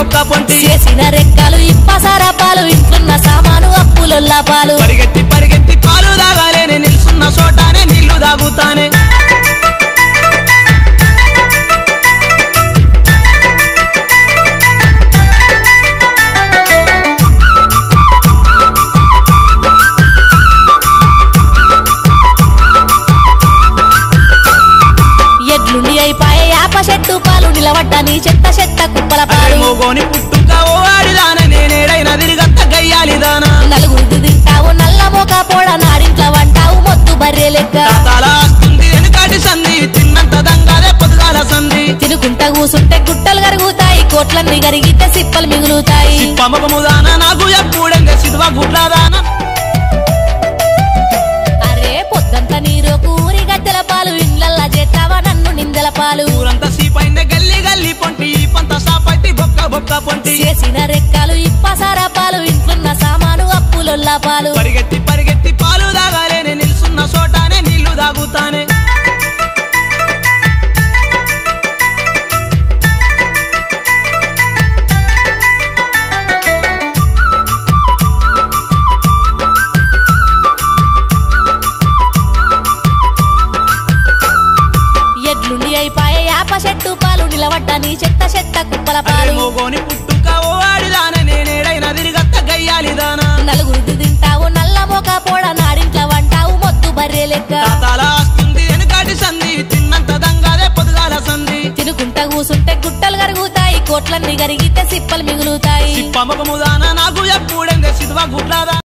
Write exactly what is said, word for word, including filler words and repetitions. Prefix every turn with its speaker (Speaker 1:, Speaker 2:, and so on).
Speaker 1: బొక్క పొంటి
Speaker 2: చేసిన రెక్కలు ఇప్పసార పాలు ఇంట్లున్న సామాను అప్పులొల్ల పాలు
Speaker 1: పరిగెత్తి పరిగెత్తి పాలు దాగాలేనే నిల్సున్న చోటానే నీళ్లు దాగుతానే
Speaker 2: ఎడ్లుండి అయిపోయే యాప చెట్టు పాలు నిలబడ్డని చెత్త చెత్త కుప్పల పాలు
Speaker 1: మోగోని పుట్టుక ఓ ఆడిదాన నేనేడైనా తిరిగత్త గయ్యాలిదానా
Speaker 2: నలుగురు తింటావు నల్ల మోక పోడ నాడింట్ల వంటావు మొత్తు బర్రె లెక్క
Speaker 1: తాళాస్తుంది వెనుకాటి సంధి తిన్నంత దంగాలే పొదుగాల సంధి
Speaker 2: తినుకుంట కూసుంటే గుట్టలు కరుగుతాయి కోట్లన్నీ కరిగితే సిప్పలు మిగులుతాయి
Speaker 1: పమపముదాన నాకు ఎప్పుడంగా సిద్వా గుడ్లాదాన
Speaker 2: అరే పొద్దంత నీరు కూరి గద్దెల పాలు ఇండ్లల్లా చేస్తావా నన్ను నిందల పాలు
Speaker 1: ఊరంతా సీపైందే గల్లి గల్లి పొంటి ఈ పంత సాపైతి బొక్క బొక్క పొంటి
Speaker 2: చేసిన రెక్కలు ఇప్పసార పాలు ఇంట్లున్న సామాను అప్పులొల్ల పాలు
Speaker 1: పరిగెత్తి పరిగెత్తి పాలు దాగాలేనే నిల్సున్న చోటానే నీళ్లు దాగుతానే
Speaker 2: ఎడ్లుండి అయిపోయే యాప చెట్టు పాలు నిలబడ్డని చెత్త చెత్త కుప్పల పాలు
Speaker 1: మోగోని పుట్టుక ఓ ఆడిదాన నేనేడైనా తిరిగత్త గయ్యాలిదానా
Speaker 2: నలుగురు తింటావు నల్ల మోక పోడ నాడింట్ల వంటావు మొత్తు బర్రె లెక్క
Speaker 1: తాళాస్తుంది వెనుకాటి సంధి తిన్నంత దంగాలే పొదుగాల సంధి
Speaker 2: తినుకుంట కూసుంటే గుట్టలు కరుగుతాయి కోట్లన్నీ కరిగితే సిప్పలు మిగులుతాయి
Speaker 1: పమపముదాన నాకు ఎప్పుడంగా సిద్వా గుడ్లాదా